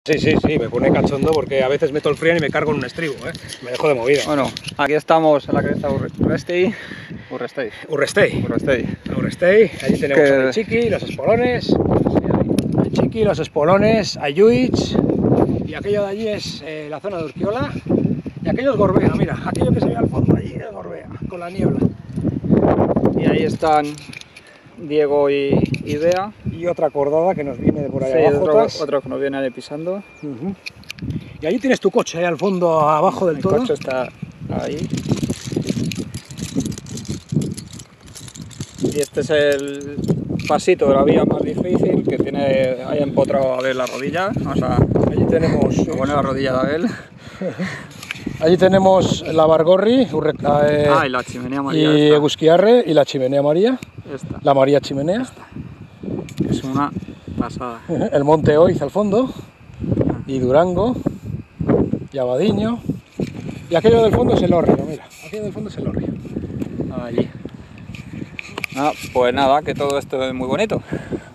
Sí, me pone cachondo porque a veces meto el freón y me cargo en un estribo, me dejo de movida. Bueno, aquí estamos en la cresta Urrestei. Allí tenemos a Chiqui, los espolones, a Lluís, y aquello de allí es la zona de Urquiola, y aquello es Gorbea, mira, aquello que se ve al fondo allí es Gorbea, con la niebla. Y ahí están Diego y Bea. Y otra cordada que nos viene de por allá abajo. Otro que nos viene ahí pisando. Y allí tienes tu coche, al fondo, abajo del todo. El coche está ahí. Y este es el pasito de la vía más difícil que tiene ahí empotrado a Abel la rodilla. Vamos a poner la rodilla de Abel. Allí tenemos la Bargorri, y la chimenea María. Y Egusquiarre y la chimenea María. Esta. La María Chimenea. Esta. Es una pasada. El monte Oiz al fondo. Y Durango. Y Abadiño. Y aquello del fondo es el Hórreo, mira. Aquello del fondo es el Hórreo. Allí. Pues nada, que todo esto es muy bonito.